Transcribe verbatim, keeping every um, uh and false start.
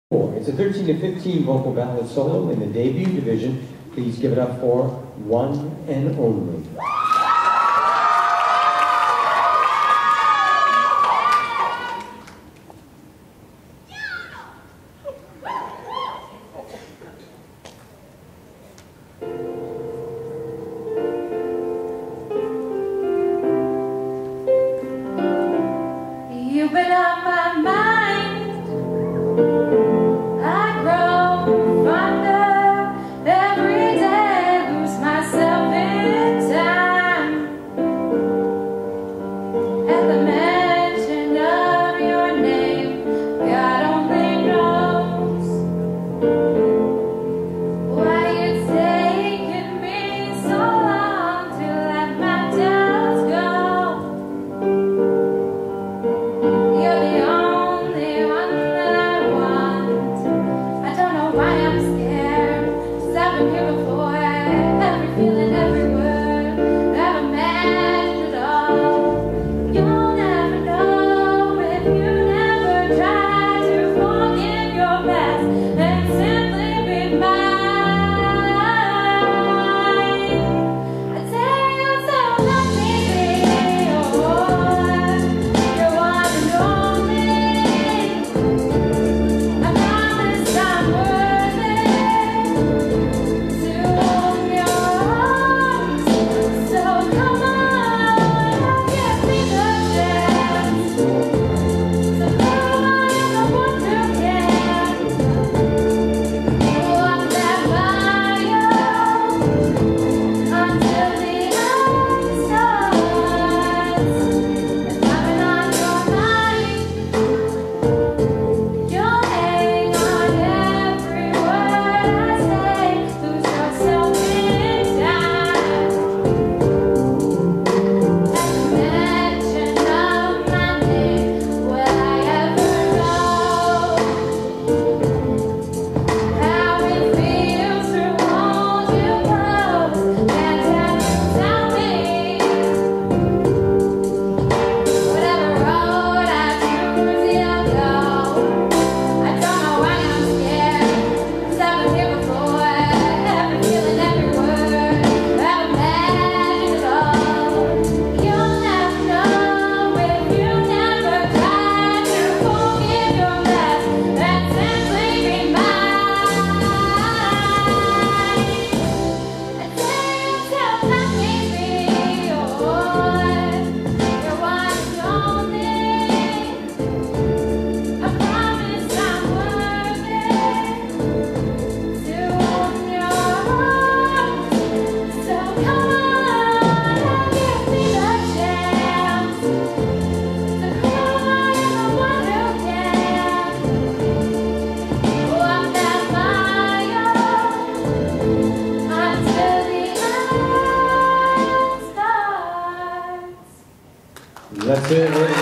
It's a thirteen to fifteen vocal ballad solo in the debut division. Please give it up for One and Only. You've been on my mind. I grow fonder every day, lose myself in time. At the mention of your name, God only knows why it's taken me so long to let my doubts go. You're the only one that I want. I don't know why I'm scared, 'cause I've been here before. Every feeling, every word, I've imagined it all. You'll never know if you never try to forgive your past and simply be mine. I tell you so, let me be yours. You're one and only. I promise I'm worthy to own your arms. So come on, give me the chance to prove I am the one who can walk that mile until the end starts. I've been on your mind. You'll hang on every word I say, lose yourself in time. At the mention of my name, will I ever know how it feels to hold you close? Can't tell me. Whatever road I choose, you'll go. I don't know why I'm scared, 'cause I've been here before. Every feeling, every word, I've imagined it all. You'll never know if you never try to forgive your past and simply be mine. I tell you so, let me be yours. You're one and only. I promise I'm worthy to own your arms. So come on and give me the chance to prove I am the one who can walk that mile until the end starts. That's it.